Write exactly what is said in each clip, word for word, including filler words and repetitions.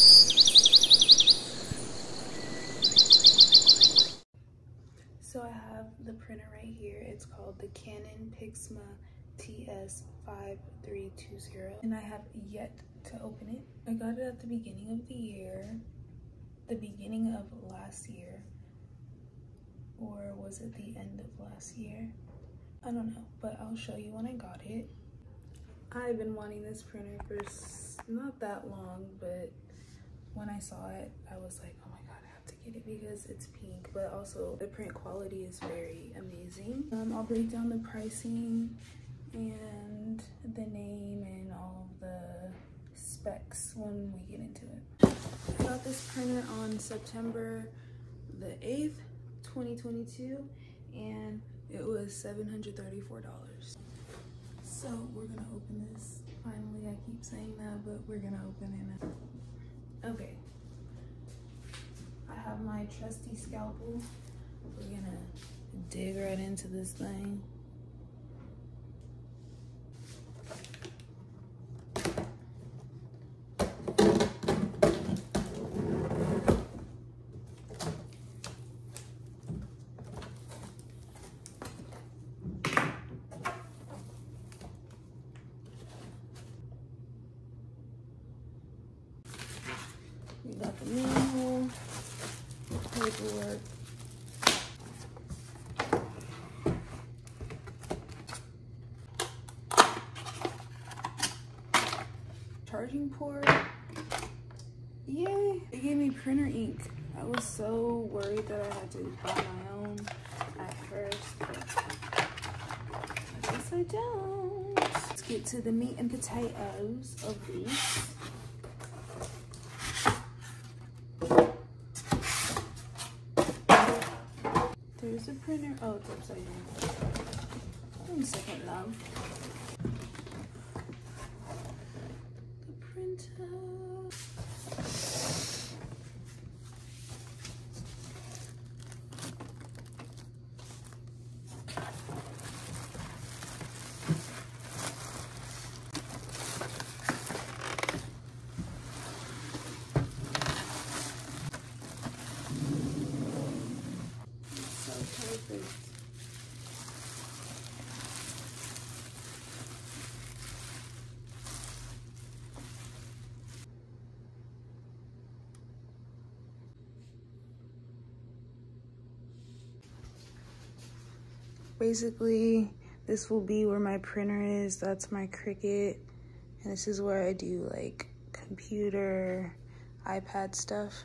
So I have the printer right here. It's called the Canon Pixma T S five three two zero, and I have yet to open it. I got it at the beginning of the year, the beginning of last year, or was it the end of last year? I don't know, but I'll show you when I got it. I've been wanting this printer for not that long, but when I saw it, I was like, oh my god, I have to get it because it's pink, but also the print quality is very amazing. Um, I'll break down the pricing and the name and all of the specs when we get into it. I got this printer on September the eighth, twenty twenty-two, and it was seven hundred thirty-four dollars. So we're gonna open this. Finally, I keep saying that, but we're gonna open it now. Okay, I have my trusty scalpel. We're gonna dig right into this thing. We got the manual, paperwork, charging port. Yay! They gave me printer ink. I was so worried that I had to buy my own at first, but I guess I don't. Let's get to the meat and potatoes of these. There's a printer. Oh, it's upside down. One second, love. The printer. Perfect. Basically, this will be where my printer is. That's my Cricut, and this is where I do like computer, iPad stuff.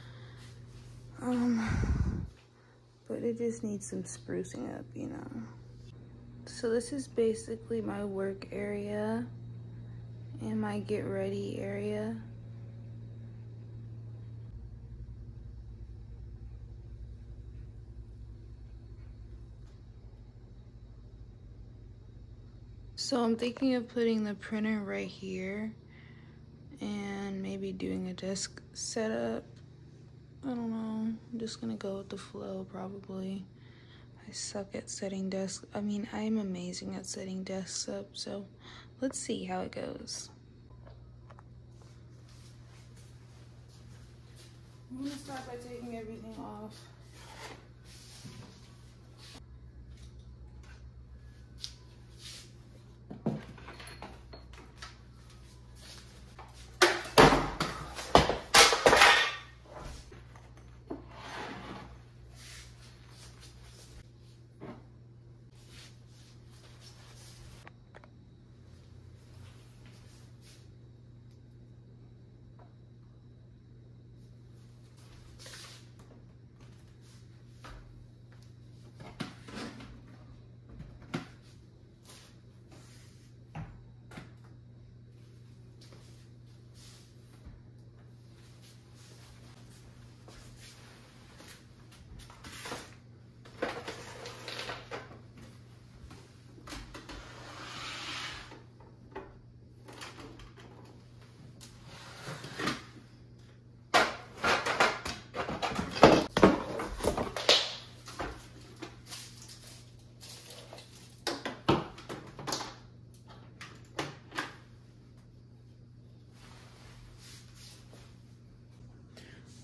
Um, but it just needs some sprucing up, you know. So this is basically my work area and my get ready area. So I'm thinking of putting the printer right here and maybe doing a desk setup. I don't know, I'm just gonna go with the flow probably. I suck at setting desks. I mean, I'm amazing at setting desks up, so let's see how it goes. I'm gonna start by taking everything off.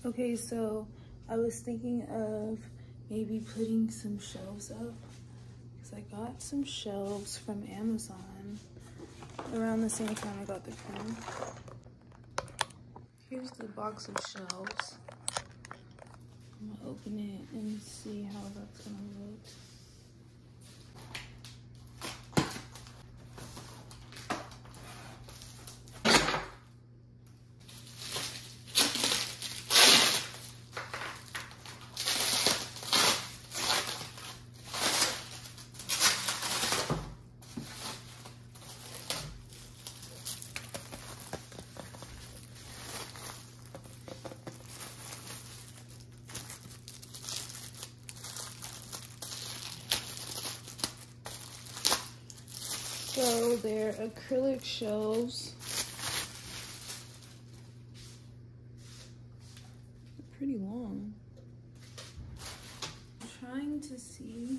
Okay, so I was thinking of maybe putting some shelves up because I got some shelves from Amazon around the same time I got the printer. Here's the box of shelves. I'm gonna open it and see how that's gonna look. So they're acrylic shelves. They're pretty long. I'm trying to see.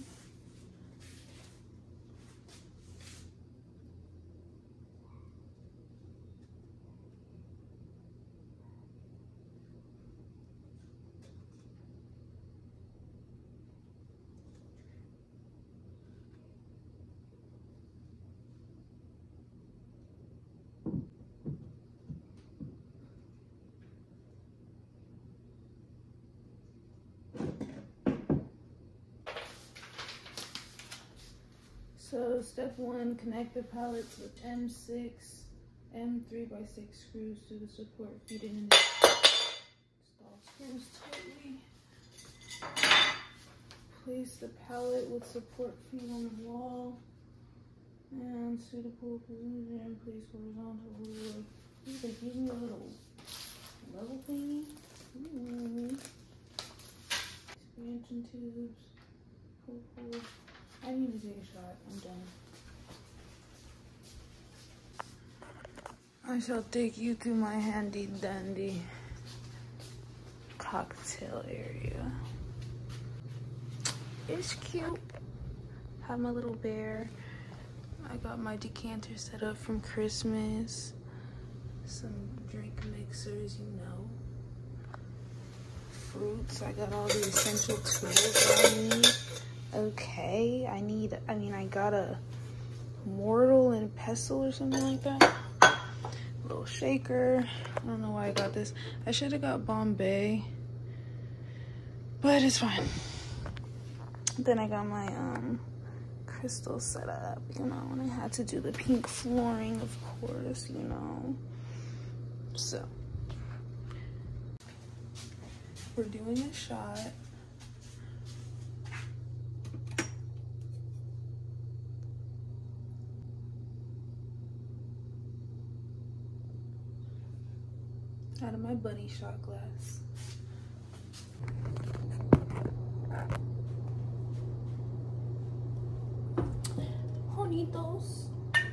So step one, connect the pallets with M six, M three by six screws to the support feet and install screws tightly. Place the pallet with support feet on the wall and suitable position. Place horizontal wood. Ooh, they gave me a little level thingy. Ooh. Expansion tubes. Pull, pull. I need to take a shot. I'm done. I shall take you to my handy dandy cocktail area. It's cute. Have my little bear. I got my decanter set up from Christmas. Some drink mixers, you know. Fruits. I got all the essential tools I need. Okay, I need, I mean, I got a mortar and pestle or something like that. A little shaker. I don't know why I got this. I should have got Bombay, but it's fine. Then I got my um crystal set up, you know, and I had to do the pink flooring, of course, you know. So, we're doing a shot. Out of my bunny shot glass. Bonitos.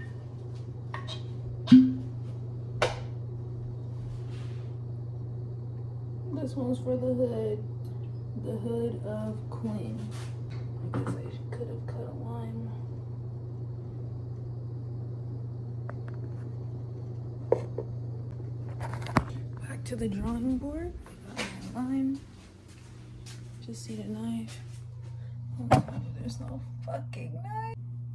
This one's for the hood. The hood of Quinn. I guess I could have cut a line. Back to the drawing board. I got my line. Just need a knife. Oh, there's no fucking knife.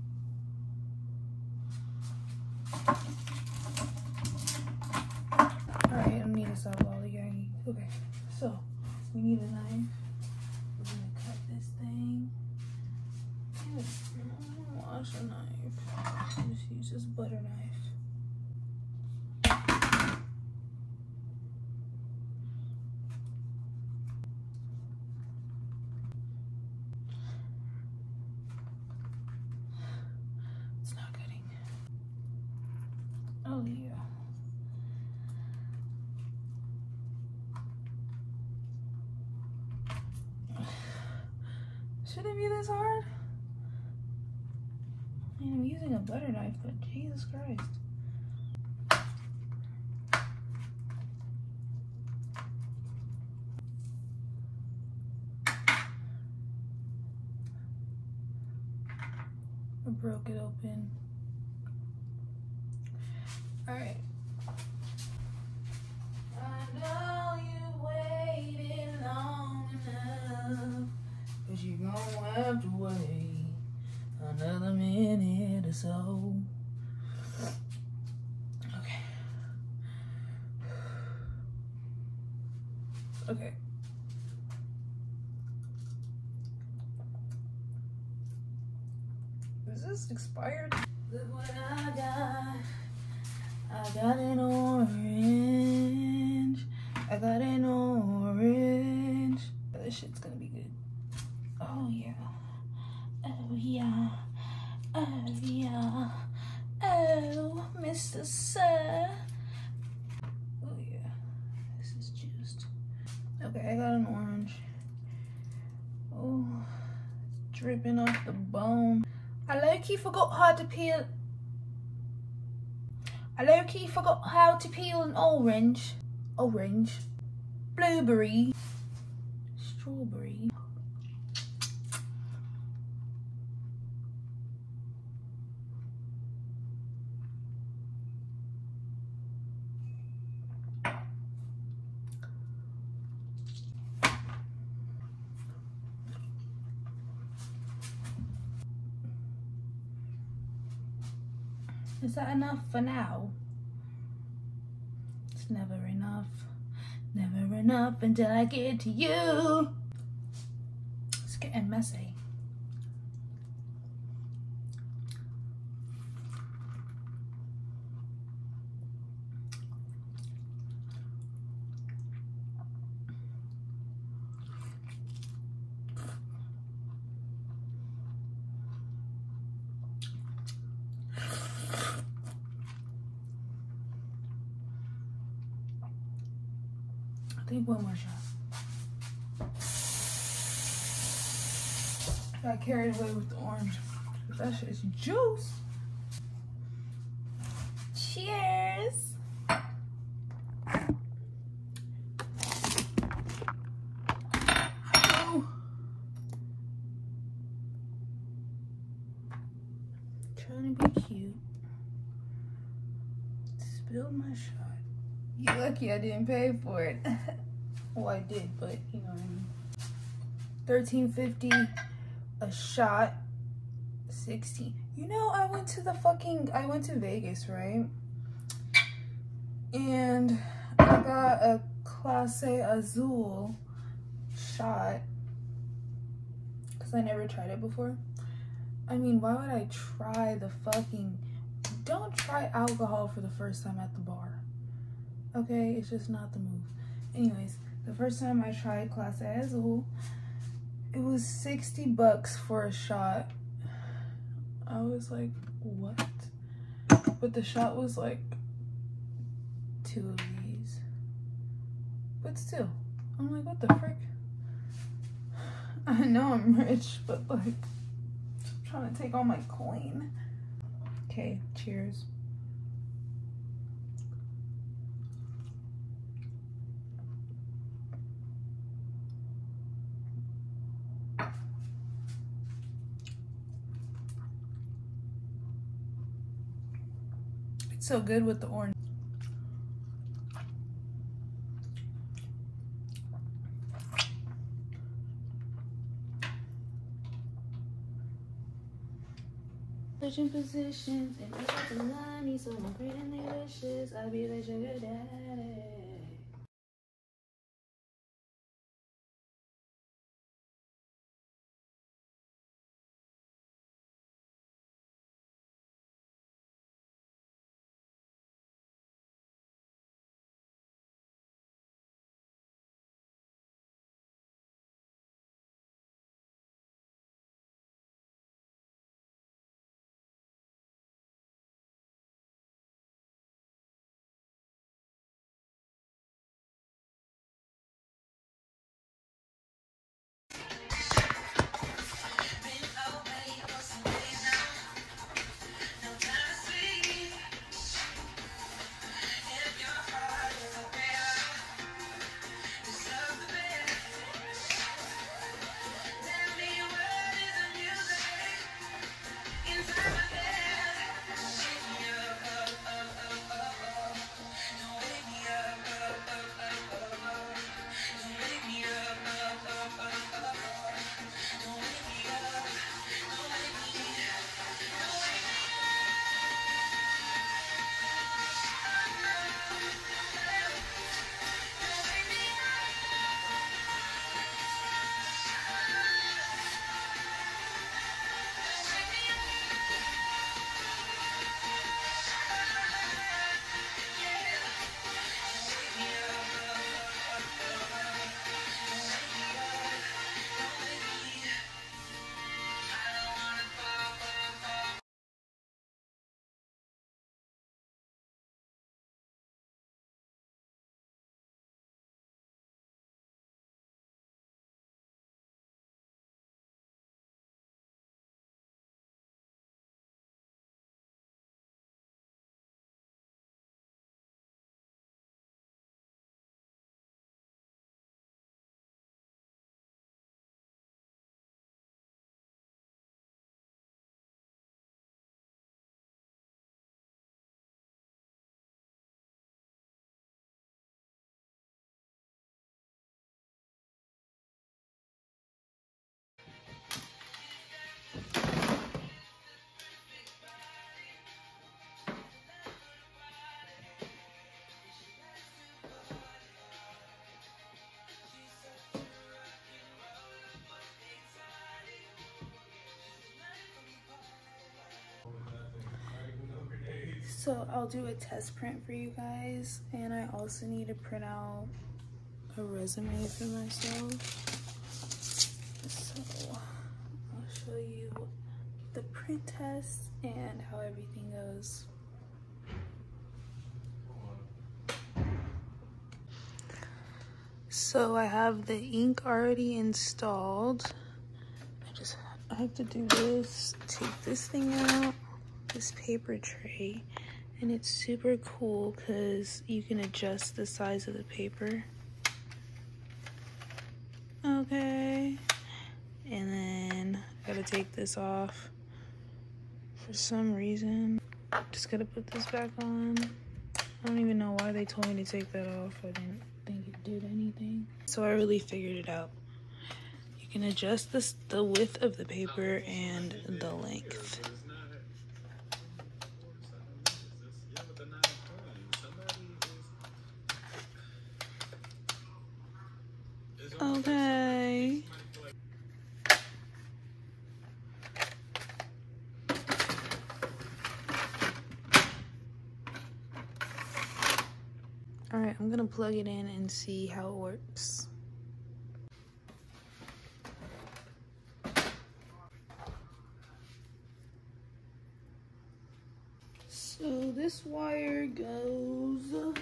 Alright, I need to stop lollygagging. Okay, so we need a knife. We're gonna cut this thing. I don't wash a knife. Just use this butter knife. Oh yeah. Should it be this hard? I mean, I'm using a butter knife, but Jesus Christ. I broke it open. All right. I know you waited. Okay. Is this expired? Look what I got. I got an orange. I got an orange. This shit's gonna be good. Oh yeah. Oh yeah. Oh yeah. Oh, Mister Sir. Oh yeah. This is juiced. Okay, I got an orange. Oh, it's dripping off the bone. I low-key forgot how to peel. I low-key forgot how to peel an orange. Orange. Blueberry. Strawberry. Is that enough for now? It's never enough. Never enough until I get to you. It's getting messy. I think one more shot. I got carried away with the orange. That shit is juice. Cheers. Oh. Trying to be cute. Spilled my shot. You lucky I didn't pay for it. Well, I did, but you know what I mean. thirteen fifty a shot. sixteen. You know, I went to the fucking, I went to Vegas, right? And I got a Clase Azul shot because I never tried it before. I mean, why would I try the fucking, don't try alcohol for the first time at the bar. Okay, it's just not the move. Anyways, the first time I tried Clase Azul, it was sixty bucks for a shot. I was like, what? But the shot was like two of these. But still, I'm like, what the frick? I know I'm rich, but like, I'm trying to take all my coin. Okay, cheers. It's so good with the orange. Switching positions and up the line, so I'm great and delicious. I'll be the sugar daddy. So I'll do a test print for you guys, and I also need to print out a resume for myself. So I'll show you the print test and how everything goes. So I have the ink already installed. I just I have to do this, take this thing out, this paper tray, and it's super cool because you can adjust the size of the paper. Okay, and then I gotta take this off for some reason. Just gotta put this back on. I don't even know why they told me to take that off. I didn't think it did anything. So I really figured it out. You can adjust this, the width of the paper and the length. Okay. All right, I'm gonna plug it in and see how it works. So this wire goes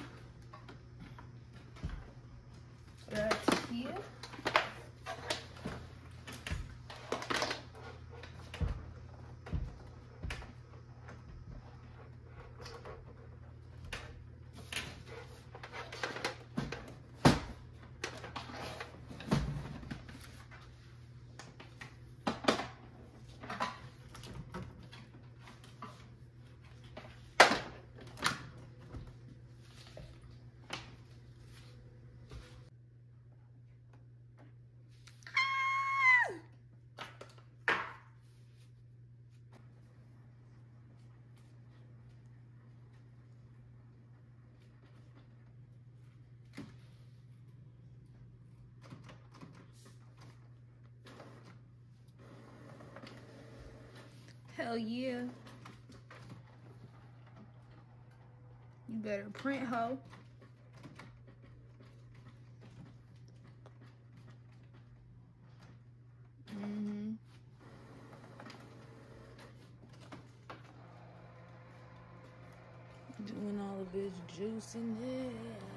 right here. Hell yeah. You better print, ho. Mm-hmm. Doing all of this juice in this.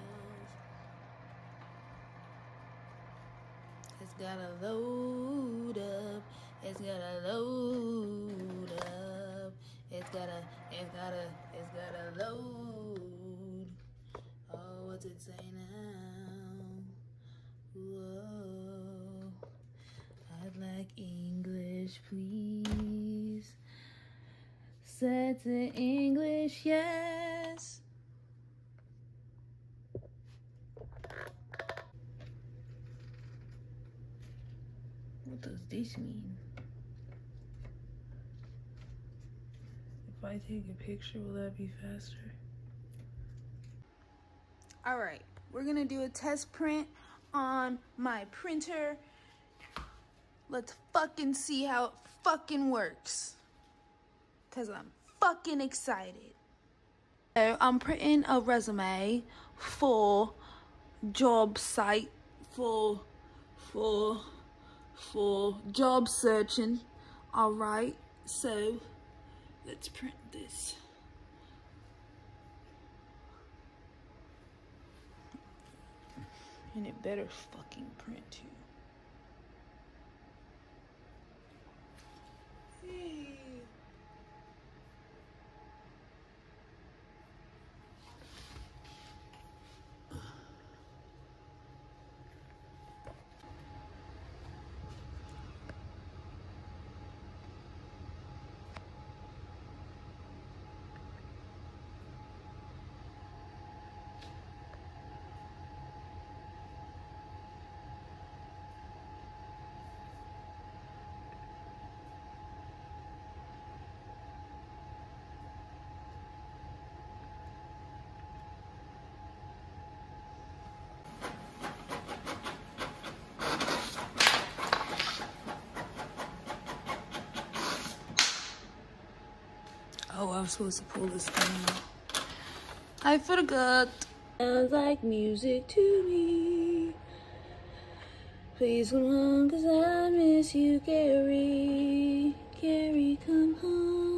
It's gotta load up. It's gotta load up. It's gotta, it's gotta, it's gotta load. Oh, what's it say now? Whoa. I'd like English, please. Set to English, yes. What does this mean? If I take a picture, will that be faster? All right, we're gonna do a test print on my printer. Let's fucking see how it fucking works. Cause I'm fucking excited. So I'm printing a resume for job site, for, for, for job searching. All right, so let's print this. And it better fucking print too. Hey. Oh, I was supposed to pull this thing out. I forgot. Sounds like music to me. Please come home, cause I miss you, Gary. Gary, come home.